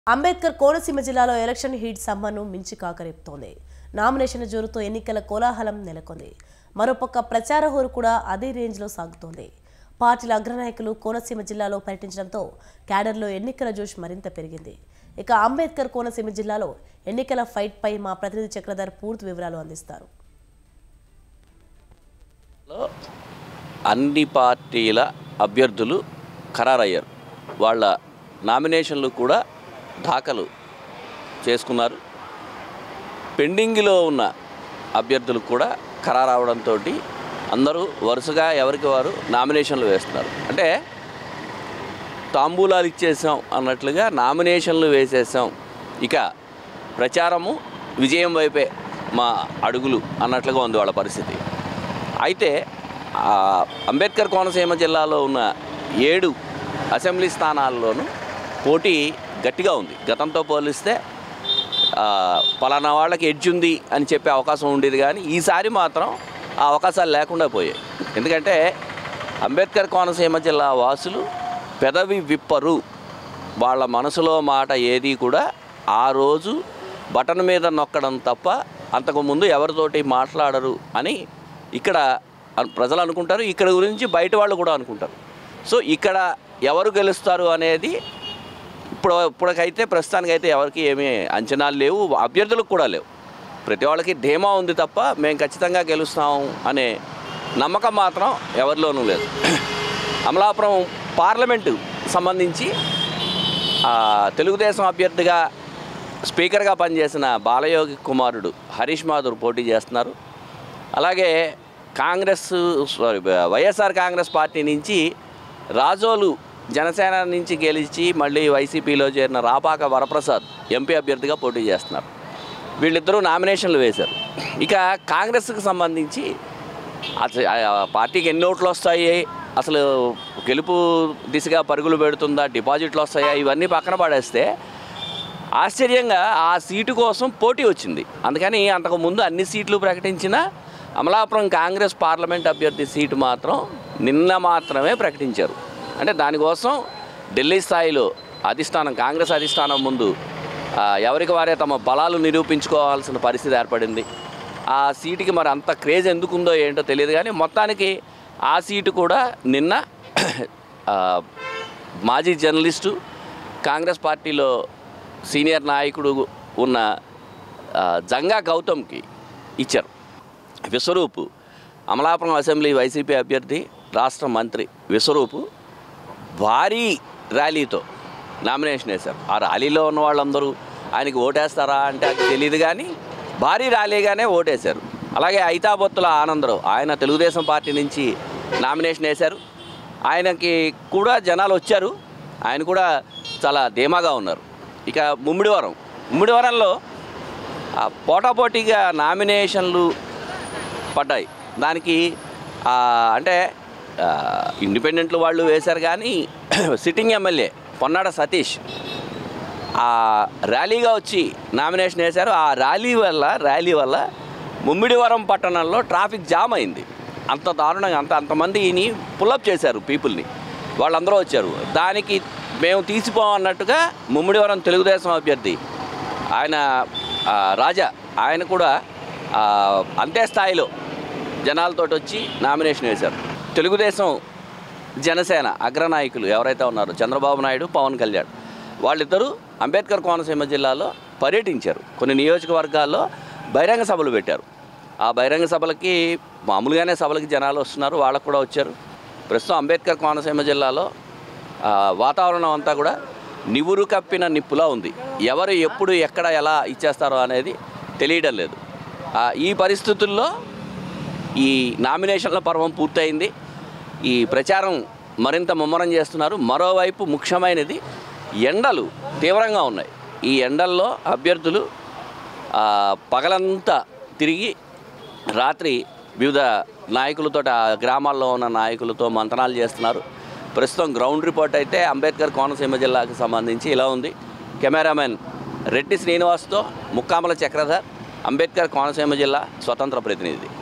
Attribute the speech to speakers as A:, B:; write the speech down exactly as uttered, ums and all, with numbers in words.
A: అంబేద్కర్ కోనసీమ జిల్లాలో election heat సమ్మర్ను మించి కాకరేపుతోంది. నామినేషన్ల జోరుతో ఎన్నికల కోలాహలం నెలకొంది. మరోపక్క ప్రచార హోరు కూడా అదే రేంజ్లో సాగుతోంది. పార్టీల అగ్రనాయకులు కోనసీమ జిల్లాలో పర్యటించడంతో క్యాడర్లో ఎన్నికల జోష్ మరింత పెరిగింది. ఇక అంబేద్కర్ కోనసీమ జిల్లాలో ఎన్నికల ఫైట్ పై మా ప్రతినిధి చక్రధర్ పూర్తి వివరాలు అందిస్తారు.
B: అన్ని పార్టీల అభ్యర్థులు ఖరారయ్యారు. వాళ్ళ నామినేషన్లు కూడా దాఖలు చేసుకున్నారు. పెండింగ్లో ఉన్న అభ్యర్థులు కూడా ఖరారవడంతో అందరూ వరుసగా ఎవరికి వారు నామినేషన్లు వేస్తున్నారు. అంటే తాంబూలాలు ఇచ్చేసాం అన్నట్లుగా నామినేషన్లు వేసేసాం, ఇక ప్రచారము విజయం వైపే మా అడుగులు అన్నట్లుగా ఉంది వాళ్ళ పరిస్థితి. అయితే అంబేద్కర్ కోనసీమ జిల్లాలో ఉన్న ఏడు అసెంబ్లీ స్థానాల్లోనూ పోటీ గట్టిగా ఉంది. గతంతో పోలిస్తే పలానా వాళ్ళకి ఎడ్జ్ ఉంది అని చెప్పే అవకాశం ఉండేది, కానీ ఈసారి మాత్రం ఆ అవకాశాలు లేకుండా పోయాయి. ఎందుకంటే అంబేద్కర్ కోనసీమ జిల్లా వాసులు పెదవి విప్పరు. వాళ్ళ మనసులో మాట ఏది కూడా ఆ రోజు బటన్ మీద నొక్కడం తప్ప అంతకుముందు ఎవరితోటి మాట్లాడరు అని ఇక్కడ ప్రజలు అనుకుంటారు. ఇక్కడ గురించి బయట వాళ్ళు కూడా అనుకుంటారు. సో ఇక్కడ ఎవరు గెలుస్తారు అనేది ఇప్పుడు ఇప్పటికైతే ప్రస్తుతానికైతే ఎవరికి ఏమీ అంచనాలు లేవు, అభ్యర్థులకు కూడా లేవు. ప్రతి వాళ్ళకి ధీమా ఉంది తప్ప మేము ఖచ్చితంగా గెలుస్తాము అనే నమ్మకం మాత్రం ఎవరిలోనూ లేదు. అమలాపురం పార్లమెంటు సంబంధించి తెలుగుదేశం అభ్యర్థిగా స్పీకర్గా పనిచేసిన బాలయోగి కుమారుడు హరీష్ మాధుర్ పోటీ చేస్తున్నారు. అలాగే Congress sorry YSR Congress party నుంచి రాజోలు జనసేన నుంచి గెలిచి మళ్ళీ వైసీపీలో చేరిన రాపాక వరప్రసాద్ ఎంపీ అభ్యర్థిగా పోటీ చేస్తున్నారు. వీళ్ళిద్దరూ నామినేషన్లు వేశారు. ఇక కాంగ్రెస్కి సంబంధించి అసలు పార్టీకి ఎన్ని ఓట్లు వస్తాయి, అసలు గెలుపు దిశగా పరుగులు పెడుతుందా, డిపాజిట్లు వస్తాయా, ఇవన్నీ పక్కన పడేస్తే ఆశ్చర్యంగా ఆ సీటు కోసం పోటీ వచ్చింది. అందుకని అంతకుముందు అన్ని సీట్లు ప్రకటించిన అమలాపురం కాంగ్రెస్ పార్లమెంట్ అభ్యర్థి సీటు మాత్రం నిన్న మాత్రమే ప్రకటించారు. అంటే దానికోసం ఢిల్లీ స్థాయిలో అధిష్టానం కాంగ్రెస్ అధిష్టానం ముందు ఎవరికి వారే తమ బలాలు నిరూపించుకోవాల్సిన పరిస్థితి ఏర్పడింది. ఆ సీటుకి మరి అంత క్రేజ్ ఎందుకుందో ఏంటో తెలియదు, కానీ మొత్తానికి ఆ సీటు కూడా నిన్న మాజీ జర్నలిస్టు కాంగ్రెస్ పార్టీలో సీనియర్ నాయకుడు ఉన్న జంగా గౌతమ్కి ఇచ్చారు. విశ్వరూపు అమలాపురం అసెంబ్లీ వైసీపీ అభ్యర్థి రాష్ట్ర మంత్రి విశ్వరూపు భారీ ర్యాలీతో నామినేషన్ వేశారు. ఆ ర్యాలీలో ఉన్న వాళ్ళందరూ ఆయనకి ఓటేస్తారా అంటే అది తెలియదు, కానీ భారీ ర్యాలీగానే ఓటేశారు. అలాగే ఐతాబొత్తుల ఆనందరావు ఆయన తెలుగుదేశం పార్టీ నుంచి నామినేషన్ వేశారు. ఆయనకి కూడా జనాలు వచ్చారు, ఆయన కూడా చాలా ధీమాగా ఉన్నారు. ఇక ముమ్మిడివరం ముమ్మిడివరంలో పోటాపోటీగా నామినేషన్లు పడ్డాయి. దానికి అంటే ఇండిపెండెంట్లు వాళ్ళు వేశారు, కానీ సిట్టింగ్ ఎమ్మెల్యే పొన్నాడ సతీష్ ఆ ర్యాలీగా వచ్చి నామినేషన్ వేశారు. ఆ ర్యాలీ వల్ల ర్యాలీ వల్ల ముమ్మిడివరం పట్టణంలో ట్రాఫిక్ జామ్ అయింది. అంత దారుణంగా అంత అంతమందిని పుల్అప్ చేశారు పీపుల్ని, వాళ్ళందరూ వచ్చారు. దానికి మేము తీసిపోమన్నట్టుగా ముమ్మిడివరం తెలుగుదేశం అభ్యర్థి ఆయన రాజా ఆయన కూడా అంతే స్థాయిలో జనాలతో వచ్చి నామినేషన్ వేశారు. తెలుగుదేశం జనసేన అగ్రనాయకులు ఎవరైతే ఉన్నారో చంద్రబాబు నాయుడు, పవన్ కళ్యాణ్ వాళ్ళిద్దరూ అంబేద్కర్ కోనసీమ జిల్లాలో పర్యటించారు. కొన్ని నియోజకవర్గాల్లో బహిరంగ సభలు పెట్టారు. ఆ బహిరంగ సభలకి మామూలుగానే సభలకి జనాలు వస్తున్నారు, వాళ్ళకు కూడా వచ్చారు. ప్రస్తుతం అంబేద్కర్ కోనసీమ జిల్లాలో వాతావరణం అంతా కూడా నివురు కప్పిన నిప్పులా ఉంది. ఎవరు ఎప్పుడు ఎక్కడ ఎలా ఇచ్చేస్తారో అనేది తెలియడం లేదు. ఈ పరిస్థితుల్లో ఈ నామినేషన్ల పర్వం పూర్తయింది. ఈ ప్రచారం మరింత ముమ్మరం చేస్తున్నారు. మరోవైపు ముఖ్యమైనది ఎండలు తీవ్రంగా ఉన్నాయి. ఈ ఎండల్లో అభ్యర్థులు పగలంతా తిరిగి రాత్రి వివిధ నాయకులతో గ్రామాల్లో ఉన్న నాయకులతో మంతనాలు చేస్తున్నారు. ప్రస్తుతం గ్రౌండ్ రిపోర్ట్ అయితే అంబేద్కర్ కోనసీమ జిల్లాకు సంబంధించి ఇలా ఉంది. కెమెరామెన్ రెడ్డి శ్రీనివాస్తో ముక్కామల చక్రధర్, అంబేద్కర్ కోనసీమ జిల్లా స్వతంత్ర ప్రతినిధి.